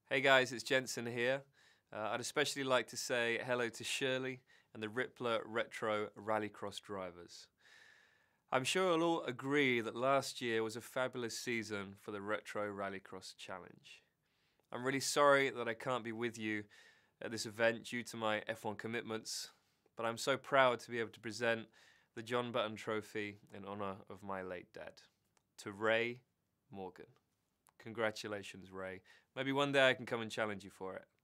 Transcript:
Hey guys, it's Jenson here. I'd especially like to say hello to Shirley and the Ripla Retro Rallycross drivers. I'm sure you'll all agree that last year was a fabulous season for the Retro Rallycross Challenge. I'm really sorry that I can't be with you at this event due to my F1 commitments, but I'm so proud to be able to present the John Button Trophy in honour of my late dad, to Ray Morgan. Congratulations, Ray. Maybe one day I can come and challenge you for it.